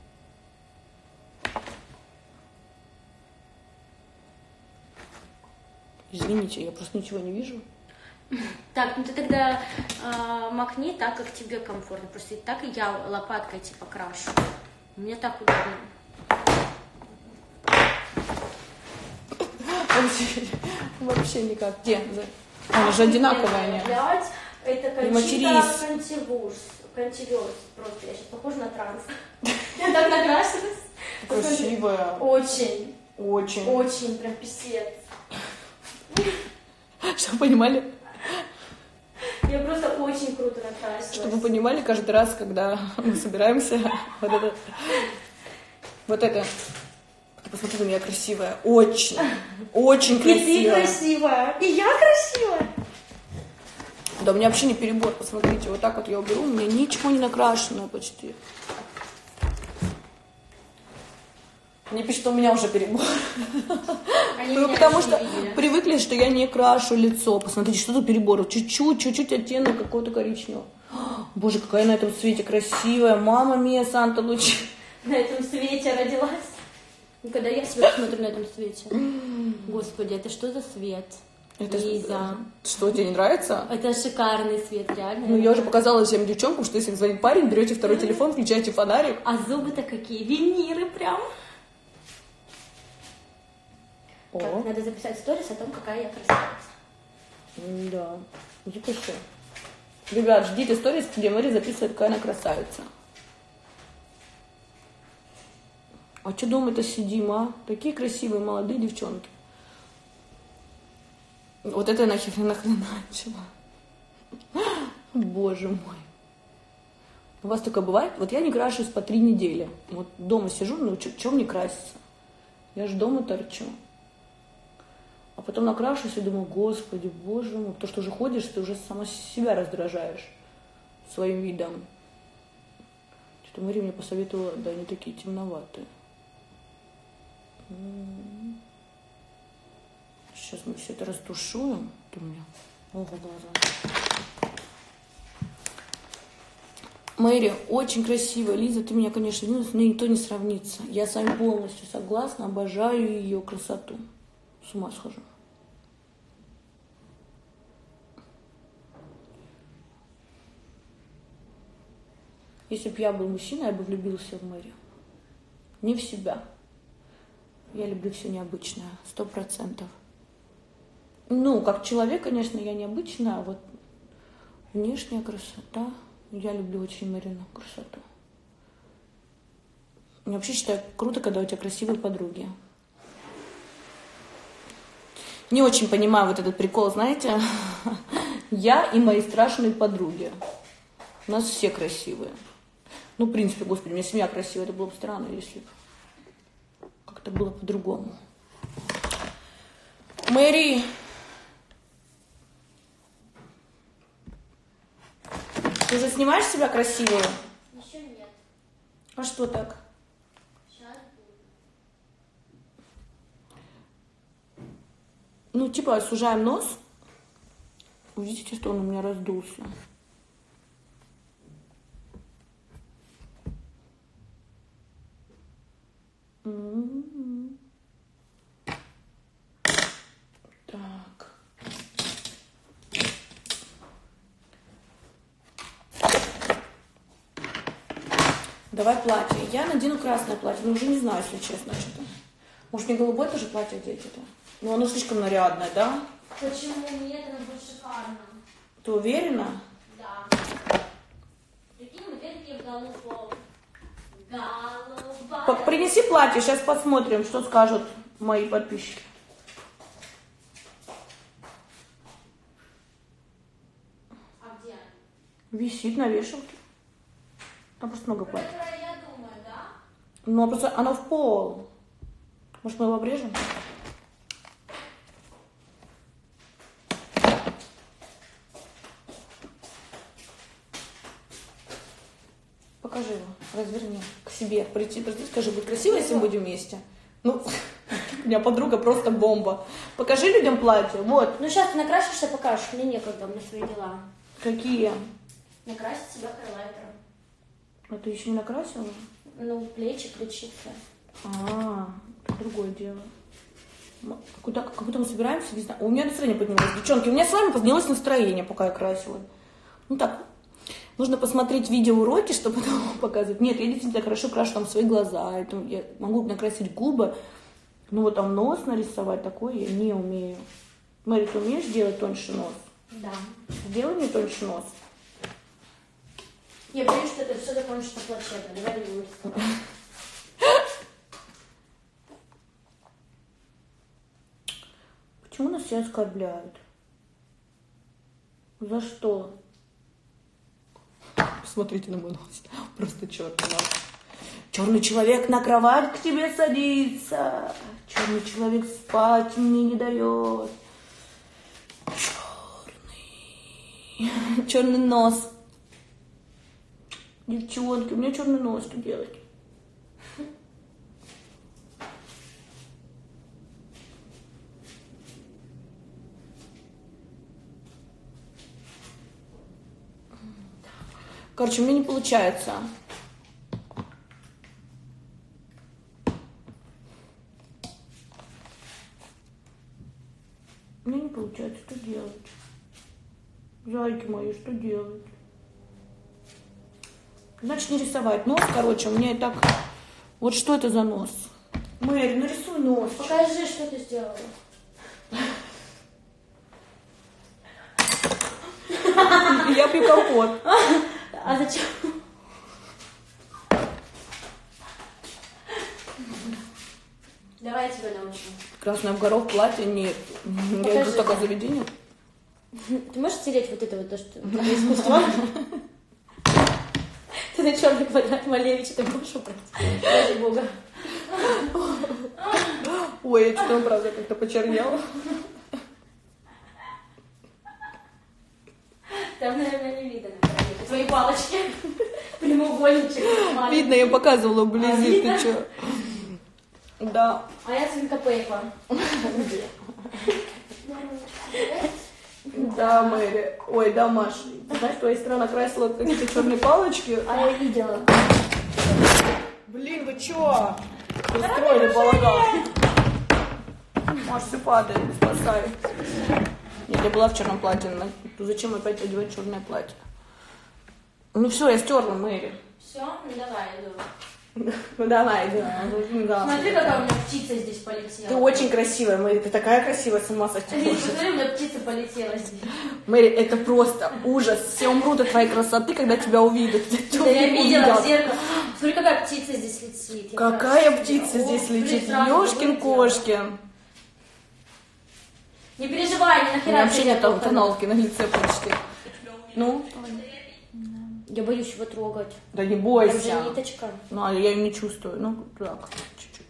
Извините, я просто ничего не вижу. Так, ну ты тогда макни так, как тебе комфортно. Просто и так и я лопаткой типа крашу. Мне так удобно. Вообще никак. Где? Она же одинаковая, не? Это Не Кончита матерись. Контиверс. Просто я сейчас похожа на транс. Я так накрасилась. Красивая. Очень. Очень. Очень, прям писец. Чтобы вы понимали, Я просто очень круто накрасилась. чтобы вы понимали, каждый раз, когда мы собираемся, вот это. Ты посмотри, у меня красивая. Очень. Очень И ты красивая. красивая. И я красивая. Да, у меня вообще не перебор. Посмотрите, вот так вот я уберу, у меня ничего не накрашено почти. Мне пишут, что у меня уже перебор. Потому что привыкли, что я не крашу лицо. Посмотрите, что за перебор. Чуть-чуть оттенок какого-то коричневого. Боже, какая на этом свете красивая. Мама мия, Санта Лучи. На этом свете родилась. И когда я себя смотрю на этом свете. Господи, это что за свет? Это Лиза. что, тебе не нравится? Это шикарный свет, реально. Ну, я уже показала всем девчонкам, что если звонит парень, берете второй телефон, включаете фонарик. А зубы-то какие? Виниры прям. О, Так, надо записать сторис о том, какая я красавица. да. Запиши. Ребят, ждите сторис, где Мария записывает, какая она красавица. А что дома-то сидим, а? Такие красивые молодые девчонки. Вот это я нахрена начала. Боже мой. У вас такое бывает? Вот я не крашусь по 3 недели. Вот дома сижу, ну чё мне краситься? Я же дома торчу. А потом накрашусь и думаю, господи, боже мой. То, что уже ходишь, ты уже сама себя раздражаешь своим видом. Что-то Мария мне посоветовала, да, они такие темноватые. Сейчас мы все это растушуем. Это у меня оба глаза. Мэри, очень красивая. Лиза, ты меня, конечно, не с ней никто не сравнится. Я с вами полностью согласна, обожаю ее красоту. С ума схожу. Если бы я был мужчиной, я бы влюбился в Мэри. Не в себя. Я люблю все необычное, 100%. Ну, как человек, конечно, я необычная, а вот внешняя красота. Я люблю очень Марину красоту. Я вообще считаю круто, когда у тебя красивые подруги. Не очень понимаю вот этот прикол, знаете, я и мои страшные подруги. У нас все красивые. Ну, в принципе, господи, у меня семья красивая, это было бы странно, если бы как-то было по-другому. Мэри, ты уже снимаешь себя красивую? Еще нет. А что так? Сейчас будет. Ну, типа, сужаем нос. Видите, что он у меня раздулся? Так. Давай платье. Я надену красное платье, но уже не знаю, если честно, что-то. Может, мне голубое тоже платье одеть это? Ну, оно слишком нарядное, да? Почему нет? Оно будет шикарно. Ты уверена? Да. Прикинь, мы такие в голубом. Голубая. Принеси платье, сейчас посмотрим, что скажут мои подписчики. А где? Висит на вешалке. Там просто много платьев. Которое я думаю, да? Ну, просто оно в пол. Может, мы его обрежем? Покажи его, разверни к себе. Приди, скажи, будет красиво, если мы будем вместе? Ну, у меня подруга просто бомба. Покажи людям платье, вот. Ну, сейчас ты накрасишься, покажешь. Мне некогда, у меня свои дела. Какие? Накрасить себя хайлайтером. А ты еще не накрасила? Ну, плечи, ключицы. А, это другое дело. Как будто мы собираемся, не знаю. У меня настроение поднялось. Девчонки, у меня с вами поднялось настроение, пока я красила. Ну так, нужно посмотреть видеоуроки, чтобы потом показывать. Нет, я действительно хорошо крашу там свои глаза. Это я могу накрасить губы. Ну вот там нос нарисовать, такое я не умею. Мэри, ты умеешь делать тоньше нос? Да. Сделай мне тоньше нос. Я боюсь, что это все закончится плачевно. Давай не будем. Почему нас все оскорбляют? За что? Посмотрите на мой нос. Просто черный нос. Черный человек на кровать к тебе садится. Черный человек спать мне не дает. Черный. Черный нос. Девчонки, у меня черный нос, что делать? Короче, у меня не получается. У меня не получается, что делать? Зайки мои, что делать? Значит, не рисовать нос, короче, у меня и так... Вот что это за нос? Мэри, нарисуй нос. Покажи, что ты сделала. Я пью компот. А зачем? Давай я тебя научу. Красное в горох, платье, нет. Я иду в такое заведение. Ты можешь стереть вот это вот то, что это искусство? Ты на черный квадрат Малевича, ты можешь убрать? Ради бога. Ой, я что-то, правда, как-то почернела. Там, наверное, не видно. Твои палочки. Прямоугольничек. Видно, я показывала вблизи, ты что? Да. А я свинка Пеппа. Да, Мэри. Ой, да, Маш. Ты знаешь, твоя сестра накрасила какие-то черные палочки. А я видела. Блин, вы чё? Устроили балаган. Маш, все падает, спасай. Нет, я была в черном платье. Зачем опять одевать черное платье? Ну все, я стерла, Мэри. Все? Ну давай, иду. Ну давай, да. Смотри, какая у меня птица здесь полетела. Ты очень красивая, Мэри, ты такая красивая, с ума сойти. Лиз, посмотри, у меня птица полетела здесь. Мэри, это просто ужас. Все умрут от твоей красоты, когда тебя увидят. Да я видела в зеркало. Смотри, какая птица здесь летит. Какая птица здесь летит? Ёшкин кошкин. Не переживай, не У нахера. меня вообще нет тоналки на лице почти. Ну? Я боюсь его трогать. Да не Там бойся. же ниточка. Ну, а я ее не чувствую. Ну, так, чуть-чуть.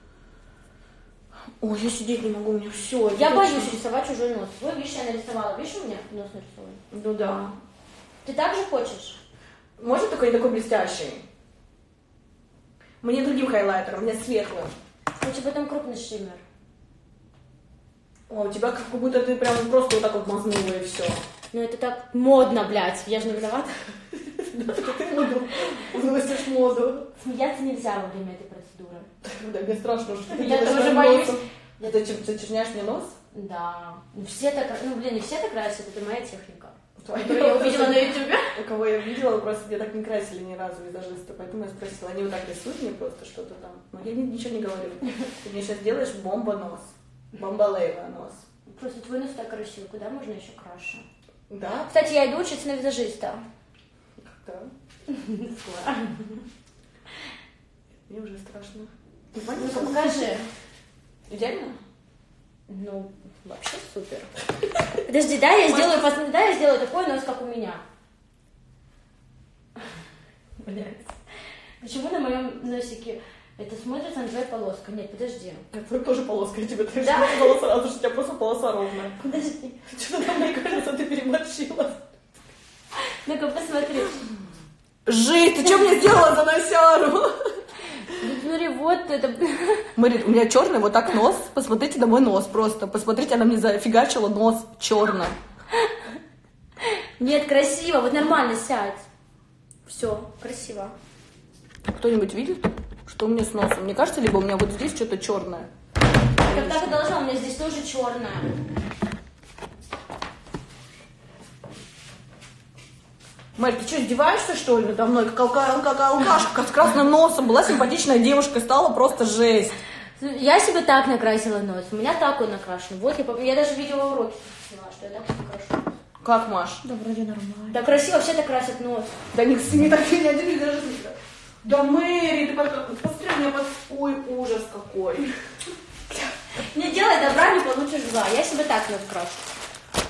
Ой, я сидеть не могу, у меня все. Я боюсь рисовать чужой нос. Твой, видишь, я нарисовала. Видишь, у меня нос нарисован? Ну да. Ты так же хочешь? Может, только не такой блестящий? Мне другим хайлайтером, мне светлым. У тебя там крупный шиммер. О, у тебя как будто ты прям просто вот так вот мазнула и все. Ну это так модно, блядь. Я же не виновата. Да, ты моду вносишь моду. Смеяться нельзя во время этой процедуры. Да, мне страшно, что ты Я делаешь тоже моим боюсь. носом. Ты зачерняешь мне нос? Да. Все так, ну блин, не все так красят, это моя техника. Твоя. Которую я увидела на ютубе. У кого я видела, просто меня так не красили ни разу визажисты, поэтому я спросила, они вот так рисуют мне просто что-то там. Но я ничего не говорю. Ты мне сейчас делаешь бомба-нос. Бомба-лейла нос. Просто твой нос так красивый, куда можно еще краше? Да? Кстати, я иду учиться на визажиста. Да. Скоро. Мне уже страшно. Ну-ка, покажи. Идеально? Ну, вообще супер. Подожди, да, я сделаю такой нос, как у меня. Блядь. Почему на моем носике это смотрится на твоя полоска? Нет, подожди. Это тоже полоска, я тебе тоже Да? сказала сразу, что у тебя просто полоса ровная. Подожди. Что-то там, мне кажется, ты переборщила. Ну-ка, посмотри. Жить, ты что мне сделала за носяру? Ну, смотри, вот это... Мэри, у меня черный вот так нос. Посмотрите на мой нос просто. Посмотрите, она мне зафигачила нос черным. Нет, красиво, вот нормально сядь. Все, красиво. Кто-нибудь видит, что у меня с носом? Мне кажется, либо у меня вот здесь что-то черное. Так так и должно, у меня здесь тоже черное. Мэр, ты что, издеваешься, что ли, надо мной? Как алкашка с красным носом. Была симпатичная девушка, стала просто жесть. Я себе так накрасила нос, у меня так он накрашен. Вот, я даже видеоуроки сняла, что я так накрашу. Как, Маш? Да вроде нормально. Да красиво, все так красят нос. Да не так, ни один даже не. Да, Мэри, ты как... Посмотри, у меня под... Ой, ужас какой. Не делай добра, не получишь зла. Я себе так нос крашу.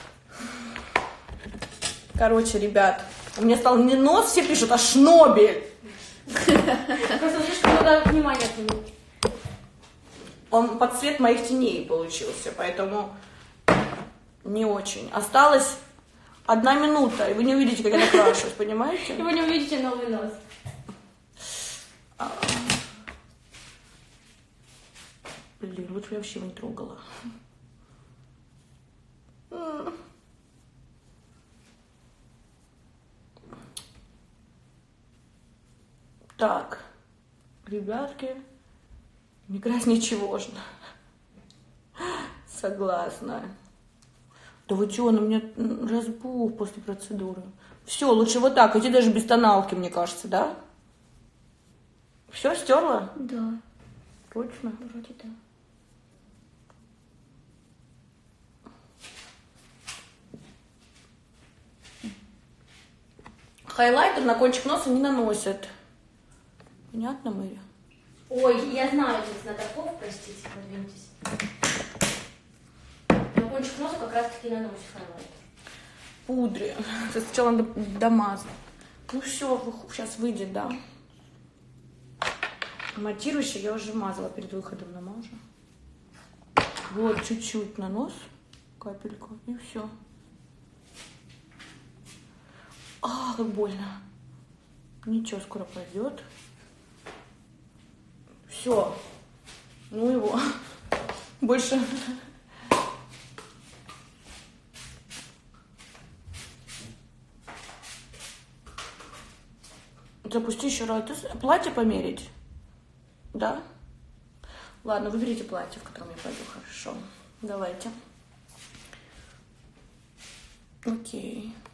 Короче, ребят, у меня стал не нос, все пишут, а шнобель. Просто слишком много внимания к нему. Он под цвет моих теней получился, поэтому не очень. Осталось 1 минута, и вы не увидите, как я накрашусь, понимаете? И вы не увидите новый нос. Блин, лучше бы я вообще его не трогала. Так, ребятки, не красть ничего же. Согласна. Да вы чё, он у меня разбух после процедуры. Все, лучше вот так, иди даже без тоналки, мне кажется, да? Все, стерла? Да. Точно? Вроде да. Хайлайтер на кончик носа не наносят. Понятно, Мэри? Ой, я знаю, здесь Натаков, простите, подвиньтесь. На кончик носа как раз таки наносит хайлайтер. Пудре. Сначала надо домазать. Ну все, сейчас выйдет, да. Матирующий я уже мазала перед выходом, намажу. Вот, чуть-чуть на нос, капельку, и все. А, как больно. Ничего, скоро пойдет. Все. Ну его. Больше. Запусти еще раз. Платье померить? Да? Ладно, выберите платье, в котором я пойду. Хорошо. Давайте. Окей.